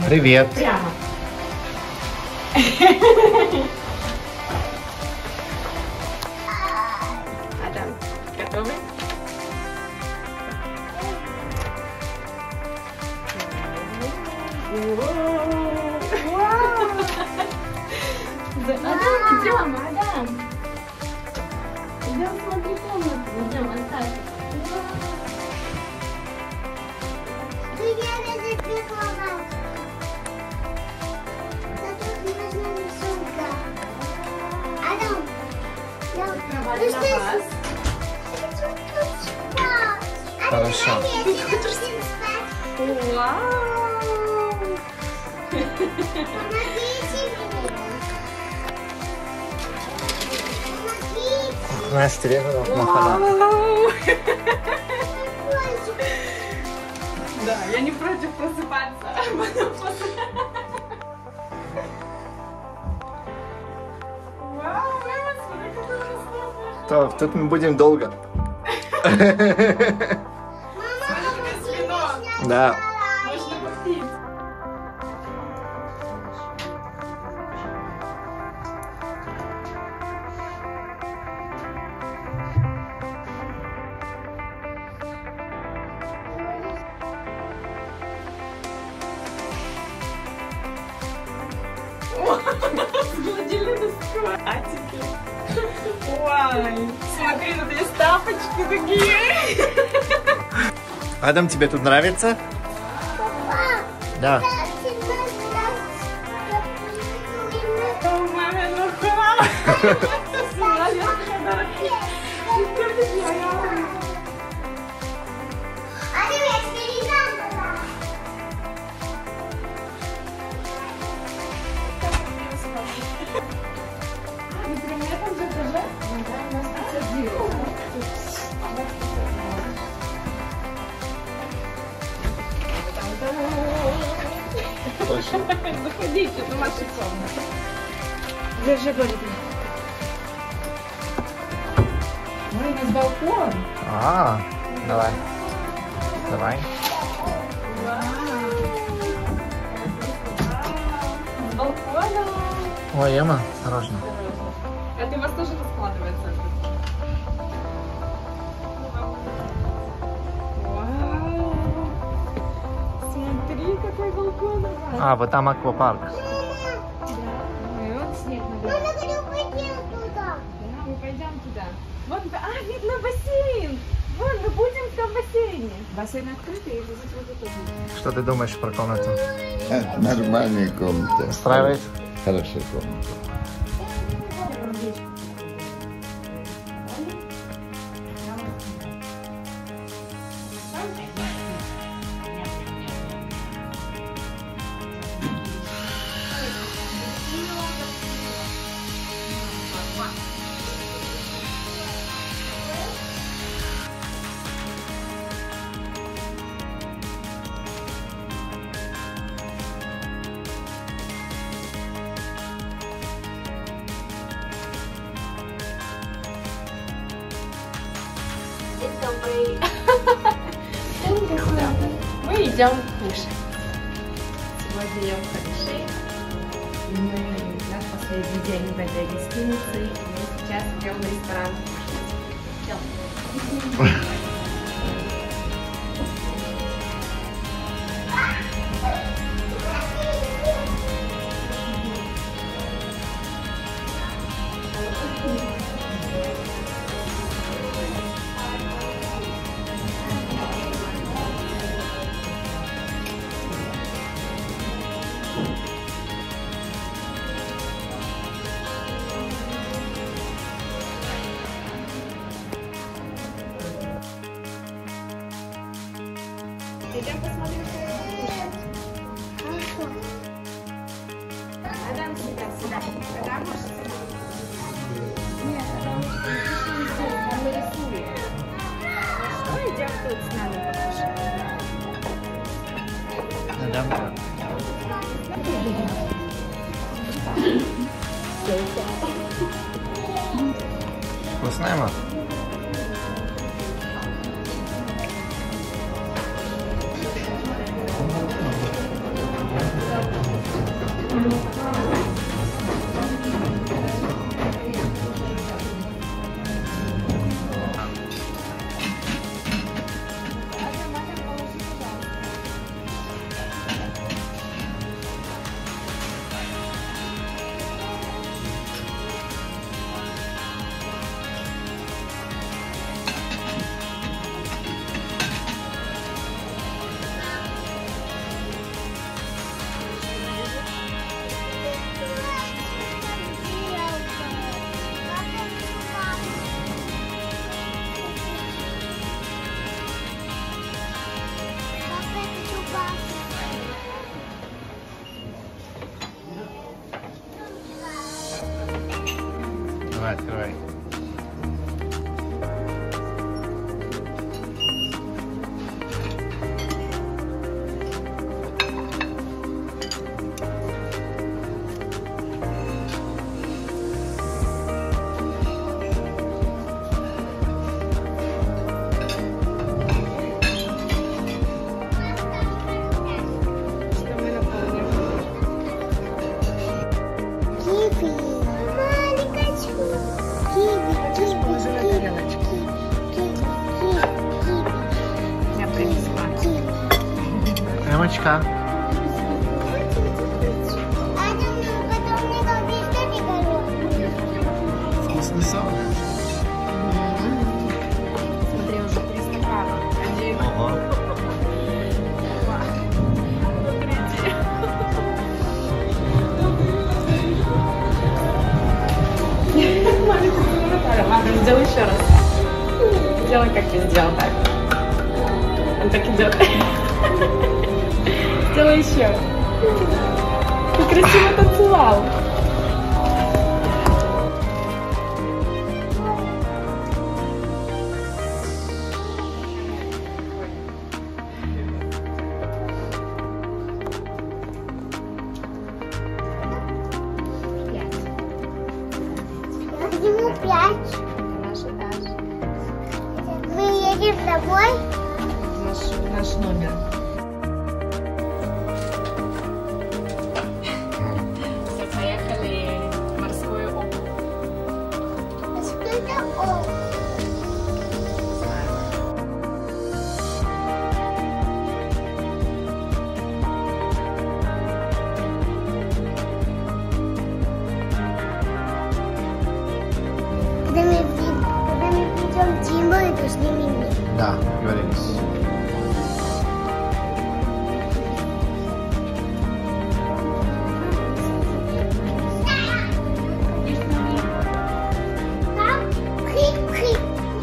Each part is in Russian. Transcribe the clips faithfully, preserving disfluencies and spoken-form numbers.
Привет. Прямо. Адам, готовы? Адам, идем, Адам. Идем, смотри комнату. Идем, оставь. Хорошо. Вау! Настя, резала махала. Вау! Да, я не против просыпаться. Вау, мама, смотри, какой красивый. То, тут мы будем долго. Да. Можно попить. Холодильник открывай. А теперь. Ой, смотри, тут есть тапочки такие. Адам, тебе тут нравится? Да. Заходите, это ваша комната. Держи, Борис. Ой, у нас балкон. А, давай. Давай. С балкона. Ой, Ема, осторожно. Это у вас тоже раскладывается? Вау. Смотри, какой балкон у вас. А, вот там аквапарк. И вот снег набирает. Да, мы пойдем туда. Вот, а, видно бассейн. Вон, мы будем в том бассейне. Бассейн открытый, и здесь вот тоже. Что ты думаешь про комнату? Нормальная комната. Устраивает? Хорошая комната. Мы идем кушать. Сегодня ем хороший. И мы наш последний день в этой гостинице. И мы сейчас идем в ресторан кушать. Идем. Идем посмотрим, что я буду кушать. Адам, сюда, сюда. Адам, можешь сюда? Нет, Адам, пиши здесь, там нарисуем. Ну, идем тут с нами покушать. Адам. Вкусная, ма? Давай, открывай. Эмочка. Вкусный сок. Смотри, уже триста граммов. Ого. Ладно, сделай еще раз. Сделай, как я сделал, так. Он так идет. Сделай еще. Ты красиво танцевал. Ему пять. Наш этаж. Мы едем домой. Наш, наш номер. Все, поехали в морское око. А что это он? Когда мы, при- когда мы придем в Диму, и должны меня. Да, договорились. Там крик-крик.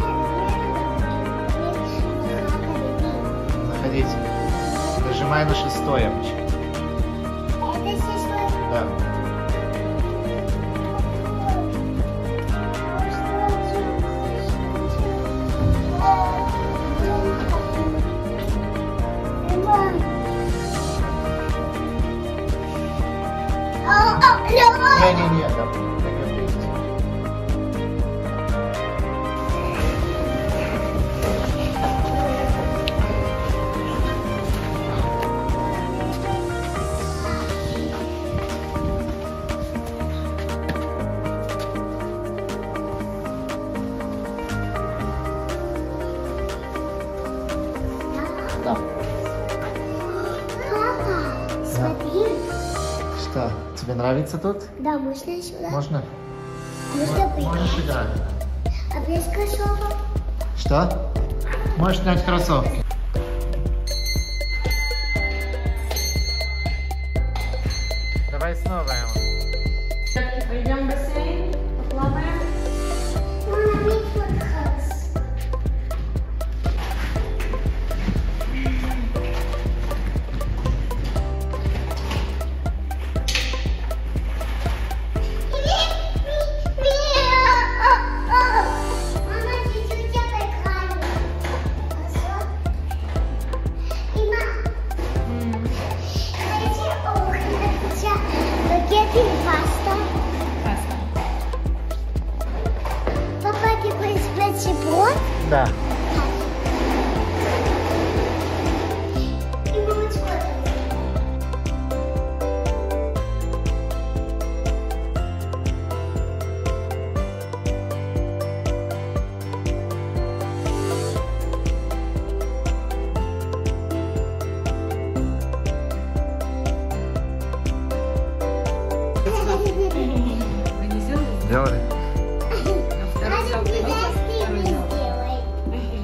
Заходите. Нажимай на шестое, Эмочка. Это шестой. Да. Не-не-не, да. Пойдем вместе. Да. Папа, смотри. Что, тебе нравится тут? Да, можно сюда. Можно? Можно Мо- прийти. Можешь играть. А без кроссовок? Что? Можешь снять кроссовки. Давай снова, Эмма. Пойдем в бассейн, поплаваем. Мама, мне тут хаос. Мама, чуть-чуть я поиграю. Хорошо? И мама, хотите охотиться? Спагетти, паста. Паста. Папа, ты будешь бутерброд? Да. И молочко. Вы не сделали? Делали? А второй Надо зал туда второй стильно зал. сделай.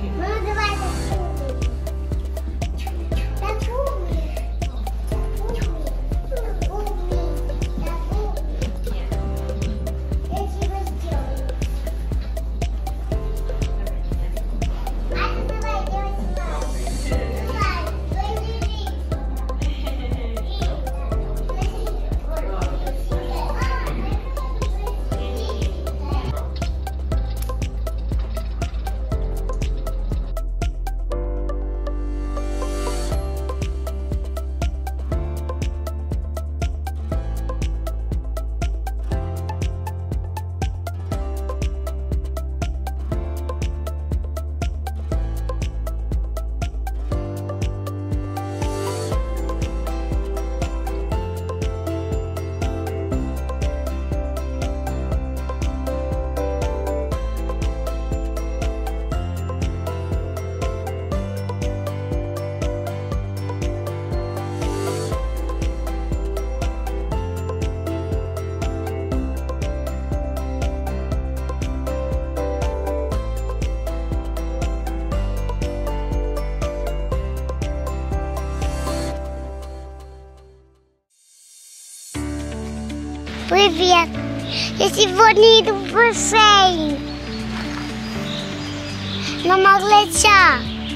Привет. Я сегодня иду в бассейн. На Маглача.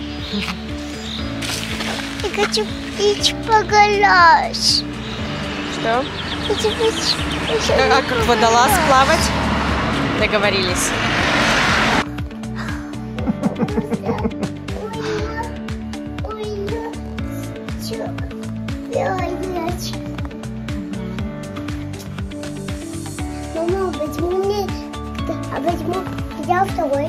Я хочу пить погулять. Что? Хочу пить. А как водолаз плавать? Договорились. Мама, почему мне... А почему взял второй?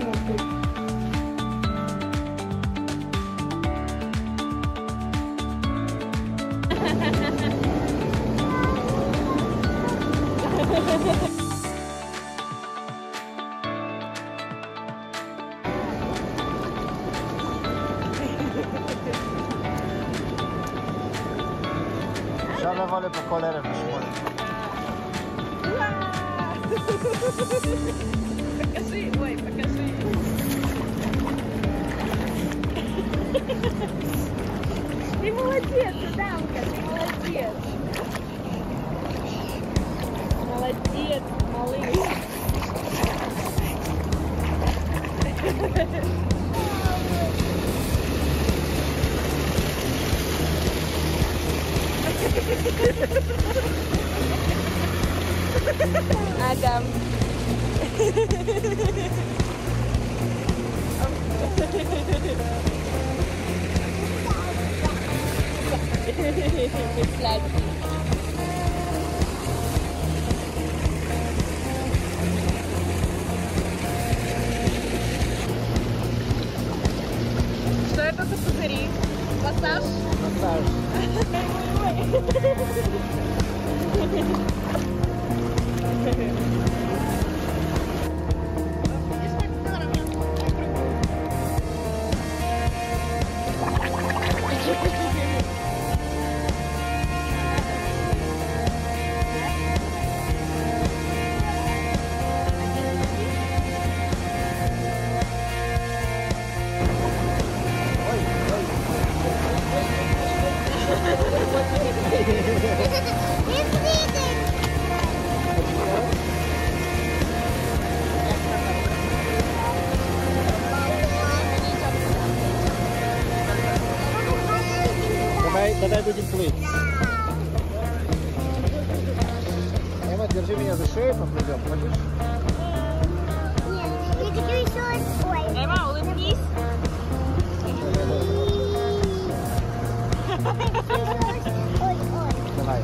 אפשר לבוא לפה כל ערב בשמונה. Покажи, ой, покажи. Ты молодец, Адамка, ты молодец. Молодец, малыш. Адам. Сладкий. Что это за пузыри? Массаж? Массаж. Давай, давай будем плыть. Эмма, держи меня за шею, поплывем, хочешь? Нет, я хочу еще... Ой. Эмма, улыбнись. Ой, ой. Давай.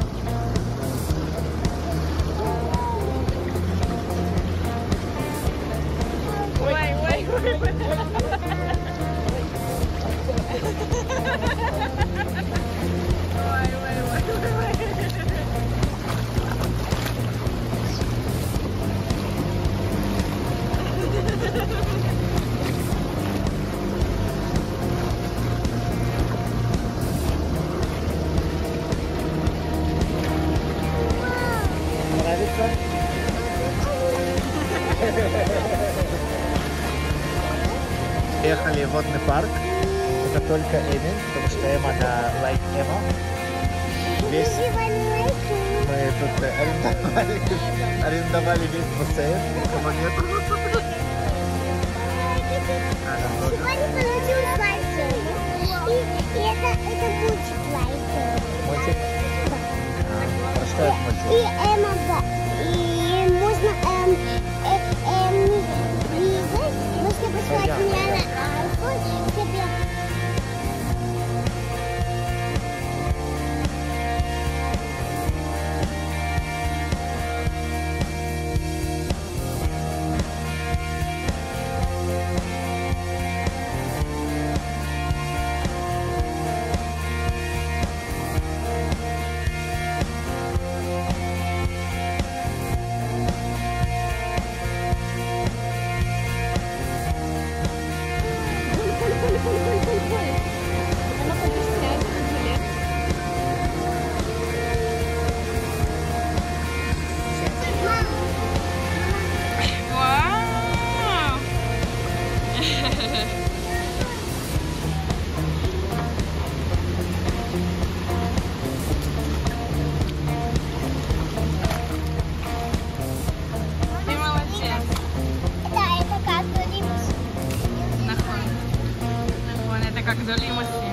Ой, ой, ой. Ой, ой, ой, ой. Нравится? Приехали в водный парк. Это только Эми, потому что Эмма на лайк Эмма. Весь мы тут арендовали, арендовали весь бассейн, никого нет. А, там тоже. Сегодня получилось лайки. И, и это, это будет лайки. Мультик? А, про что это мультик? И Эмма, да. И можно эм, э, эм, двигать. Можно послать меня на iPhone. Тебе... как залимость